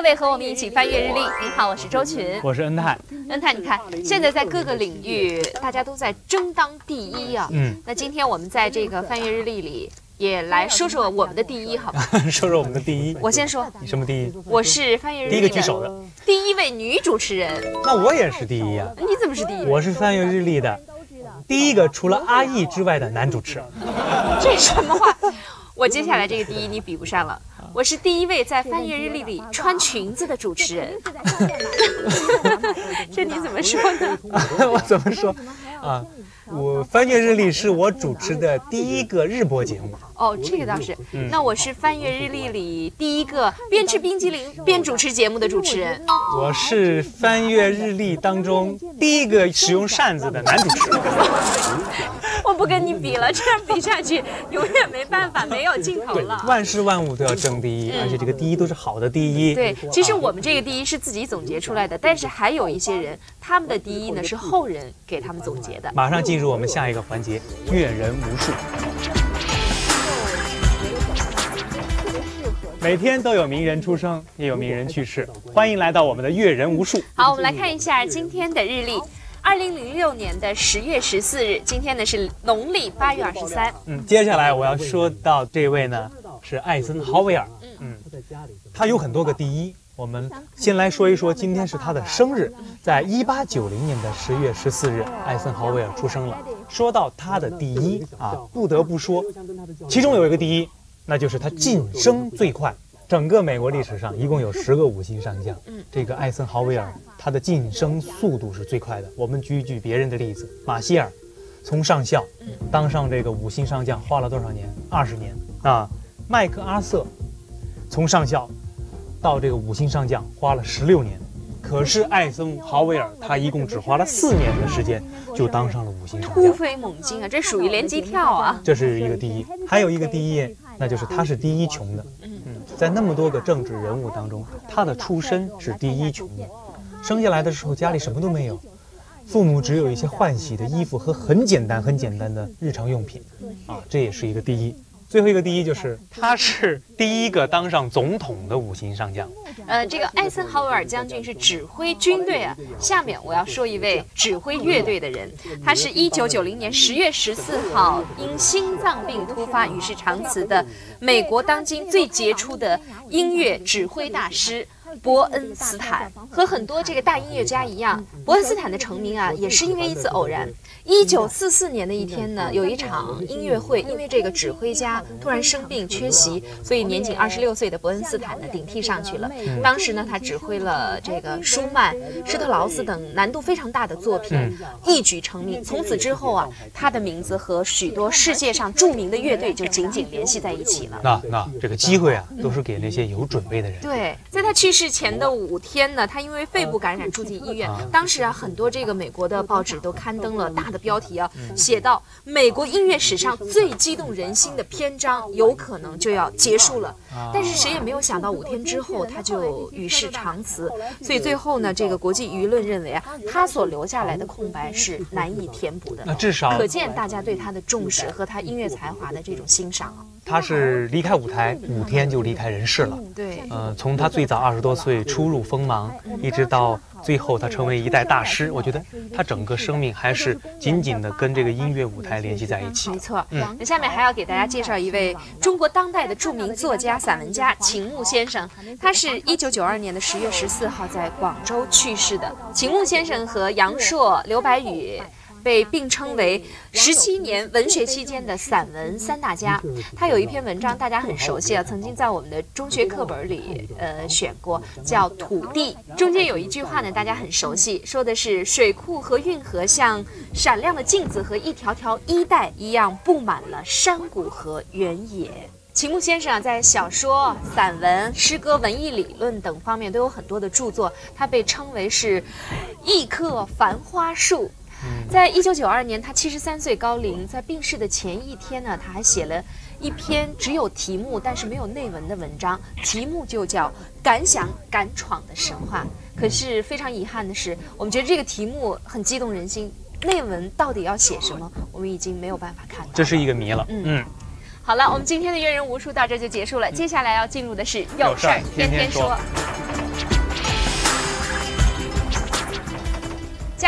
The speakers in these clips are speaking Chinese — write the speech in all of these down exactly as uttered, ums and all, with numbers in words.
位和我们一起翻阅日历。您好，我是周群， 我是恩泰。 恩泰，你看，现在在各个领域，大家都在争当第一啊。嗯，那今天我们在这个翻阅日历里，也来说说我们的第一，好吧？ 说说我们的第一。 我先说， 你什么第一？ 我是翻阅日历第一个举手的， 第一位女主持人。 那我也是第一呀、啊。 你怎么是第一？ 我是翻阅日历的第一个除了阿义之外的男主持。 这什么话？我接下来这个第一你比不上了。我是第一位在翻阅日历里穿裙子的主持人。这你怎么说呢？ 我怎么说啊？我翻阅日历是我主持的第一个日播节目。 哦，这个倒是。嗯、那我是翻阅日历里第一个边吃冰激凌边主持节目的主持人。 我是翻阅日历当中第一个使用扇子的男主持人。 我不跟你比了，这样比下去永远没办法，没有尽头了。 万事万物都要争第一，嗯、而且这个第一都是好的第一。 对，其实我们这个第一是自己总结出来的，但是还有一些人，他们的第一呢是后人给他们总结的。 马上进入我们下一个环节，阅人无数。每天都有名人出生，也有名人去世，欢迎来到我们的阅人无数。 好，我们来看一下今天的日历。二零零六年的十月十四日，今天呢是农历八月二十三。 嗯，接下来我要说到这位呢是艾森豪威尔。嗯，他有很多个第一。我们先来说一说，今天是他的生日，在一八九零年的十月十四日，艾森豪威尔出生了。说到他的第一啊，不得不说，其中有一个第一，那就是他晋升最快。整个美国历史上一共有十个五星上将，这个艾森豪威尔他的晋升速度是最快的。我们举一举别人的例子，马歇尔从上校当上这个五星上将花了多少年？二十年啊。麦克阿瑟从上校到这个五星上将花了十六年，可是艾森豪威尔他一共只花了四年的时间就当上了五星上将， 突飞猛进啊！这属于连击跳啊！ 这是一个第一，还有一个第一，那就是他是第一穷的。嗯，在那么多个政治人物当中，他的出身是第一穷的。生下来的时候家里什么都没有，父母只有一些换洗的衣服和很简单很简单的日常用品，啊，这也是一个第一。最后一个第一就是他是第一个当上总统的五星上将。 呃，这个艾森豪威尔将军是指挥军队啊。下面我要说一位指挥乐队的人，他是一九九零年十月十四号因心脏病突发与世长辞的美国当今最杰出的音乐指挥大师伯恩斯坦。和很多这个大音乐家一样，伯恩斯坦的成名啊，也是因为一次偶然。一九四四年的一天呢，有一场音乐会，因为这个指挥家突然生病缺席，所以年仅二十六岁的伯恩斯坦呢顶替上去了。当时呢，他指挥了这个舒曼、施特劳斯等难度非常大的作品，一举成名。从此之后啊，他的名字和许多世界上著名的乐队就紧紧联系在一起了。 那那这个机会啊，都是给那些有准备的人。 对，在他去世前的五天呢，他因为肺部感染住进医院。当时啊，很多这个美国的报纸都刊登了大的标题啊，写到美国音乐史上最激动人心的篇章有可能就要结束了。但是谁也没有想到，五天之后他就与世长辞。所以最后呢，这个国际舆论认为啊，他所留下来的空白是难以填补的。 那至少可见大家对他的重视和他音乐才华的这种欣赏啊。 他是离开舞台五天就离开人世了。 对， 呃，从他最早二十多岁初入锋芒，一直到最后他成为一代大师，我觉得他整个生命还是紧紧的跟这个音乐舞台联系在一起。 没错，嗯，那下面还要给大家介绍一位中国当代的著名作家、散文家秦牧先生。他是一九九二年的十月十四号在广州去世的。秦牧先生和杨朔、刘白羽被并称为十七年文学期间的散文三大家。他有一篇文章大家很熟悉啊，曾经在我们的中学课本里呃选过，叫《土地》。中间有一句话呢，大家很熟悉，说的是水库和运河像闪亮的镜子和一条条衣带一样布满了山谷和原野。秦牧先生啊，在小说、散文、诗歌、文艺理论等方面都有很多的著作，他被称为是一棵繁花树。在一九九二年，他七十三岁高龄，在病逝的前一天呢，他还写了一篇只有题目但是没有内文的文章，题目就叫《敢想敢闯的神话》。可是非常遗憾的是，我们觉得这个题目很激动人心，内文到底要写什么，我们已经没有办法看到， 这是一个谜了。嗯嗯。 好了，我们今天的阅人无数到这就结束了，接下来要进入的是有事儿天天说。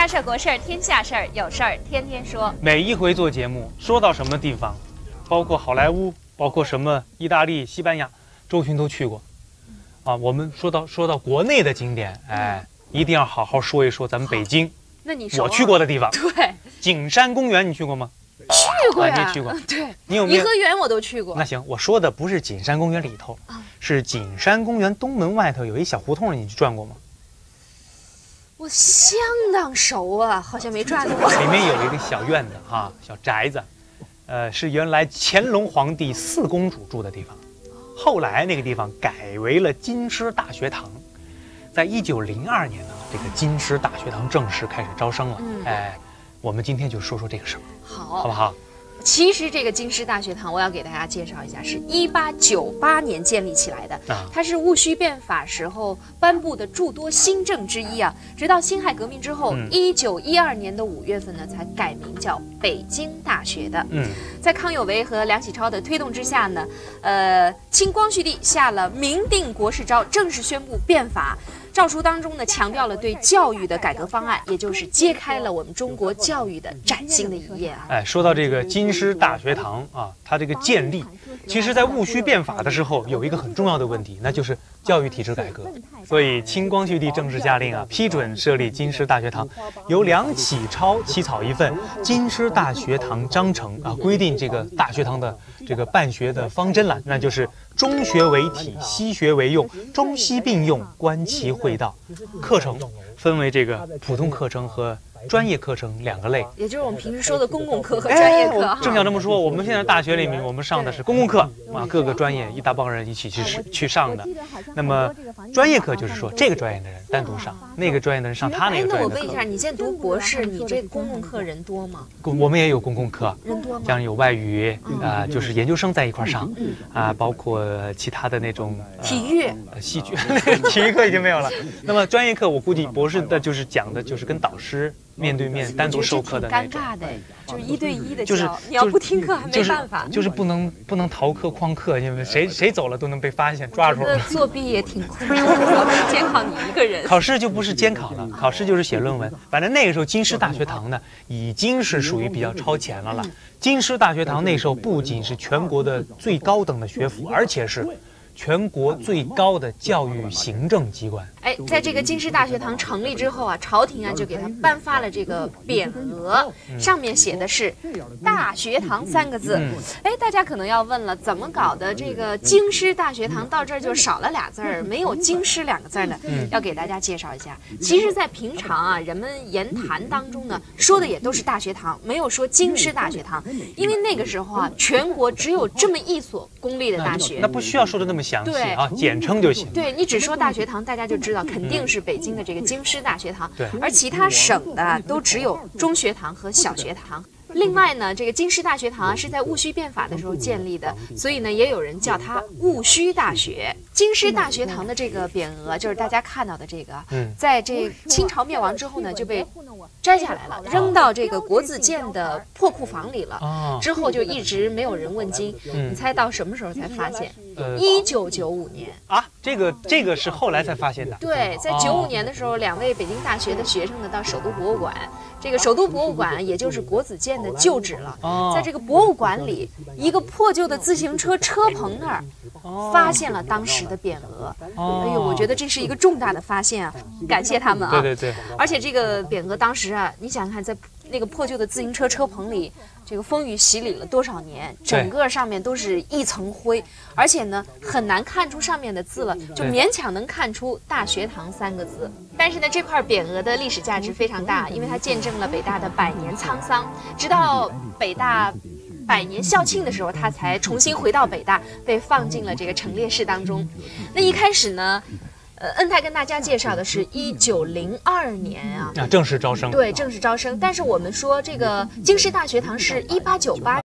家事儿、国事儿、天下事儿，有事儿天天说。 每一回做节目，说到什么地方，包括好莱坞，包括什么意大利、西班牙，周群都去过。啊，我们说到说到国内的景点，哎，一定要好好说一说咱们北京。 那你说我去过的地方， 对， 景山公园你去过吗？ 去过呀， 啊、你去过？ 对， 你有没有？ 颐和园我都去过。 那行，我说的不是景山公园里头，啊、是景山公园东门外头有一小胡同，你去转过吗？ 我相当熟啊，好像没转过。 里面有一个小院子哈、啊，小宅子，呃，是原来乾隆皇帝四公主住的地方，后来那个地方改为了京师大学堂。在一九零二年呢，这个京师大学堂正式开始招生了。嗯、哎，我们今天就说说这个事儿， 好， 好不好？ 其实这个京师大学堂，我要给大家介绍一下，是一八九八年建立起来的。啊、它是戊戌变法时候颁布的诸多新政之一啊。直到辛亥革命之后，一九一二年的五月份呢，才改名叫北京大学的。嗯，在康有为和梁启超的推动之下呢，呃，清光绪帝下了明定国事诏，正式宣布变法。诏书当中呢，强调了对教育的改革方案，也就是揭开了我们中国教育的崭新的一页啊！ 哎，说到这个京师大学堂啊，它这个建立，其实在戊戌变法的时候有一个很重要的问题，那就是教育体制改革。所以清光绪帝正式下令啊，批准设立京师大学堂，由梁启超起草一份《京师大学堂章程》啊，规定这个大学堂的这个办学的方针了，那就是中学为体，西学为用，中西并用，观其会道。课程分为这个普通课程和专业课程两个类， 也就是我们平时说的公共课和专业课。 哎、正要这么说，我们现在大学里面我们上的是公共课啊，各个专业一大帮人一起去去上的。那么专业课就是说这个专业的人单独上，那个专业的人上他那个专业的课。 哎，那我问一下，你现在读博士，你这公共课人多吗？ 我们也有公共课， 人多吗？ 像有外语啊、呃，就是研究生在一块上啊、呃，包括其他的那种、 呃、体育、 呃、戏剧，体育课已经没有了。那么专业课，我估计博士的就是讲的就是跟导师面对面单独授课的那种， 尴尬的，就是一对一的教， 就是你要不听课还没办法， 就是、就是不能不能逃课旷课，因为谁谁走了都能被发现抓住。 作弊也挺困难的，老师监考你一个人。 考试就不是监考了，考试就是写论文。反正那个时候京师大学堂呢，已经是属于比较超前了了。京师大学堂那时候不仅是全国的最高等的学府，而且是全国最高的教育行政机关。 哎，在这个京师大学堂成立之后啊，朝廷啊就给他颁发了这个匾额，上面写的是“大学堂”三个字。哎，大家可能要问了，怎么搞的？这个京师大学堂到这儿就少了俩字儿，没有京师两个字呢？要给大家介绍一下。其实，在平常啊，人们言谈当中呢，说的也都是大学堂，没有说京师大学堂，因为那个时候啊，全国只有这么一所公立的大学， 那不需要说的那么详细啊，简称就行。 对，你只说大学堂，大家就知道肯定是北京的这个京师大学堂。对，而其他省的都只有中学堂和小学堂。另外呢，这个京师大学堂是在戊戌变法的时候建立的，所以呢，也有人叫它戊戌大学。京师大学堂的这个匾额，就是大家看到的这个，在这清朝灭亡之后呢，就被摘下来了，扔到这个国子监的破库房里了。之后就一直没有人问津。你猜到什么时候才发现？一九九五年啊，这个这个是后来才发现的。 对，在九五年的时候，两位北京大学的学生呢，到首都博物馆。这个首都博物馆也就是国子监的旧址了，在这个博物馆里，一个破旧的自行车车棚那儿，发现了当时的匾额。哎呦，我觉得这是一个重大的发现啊，感谢他们啊！ 对对对。 而且这个匾额当时啊，你想想看，在那个破旧的自行车车棚里，这个风雨洗礼了多少年，整个上面都是一层灰，而且呢很难看出上面的字了，就勉强能看出大学堂三个字。但是呢，这块匾额的历史价值非常大，因为它见证了北大的百年沧桑，直到北大百年校庆的时候，它才重新回到北大，被放进了这个陈列室当中。那一开始呢，呃，恩泰跟大家介绍的是一九零二年啊， 啊，正式招生。 对，正式招生。但是我们说这个京师大学堂是一八九八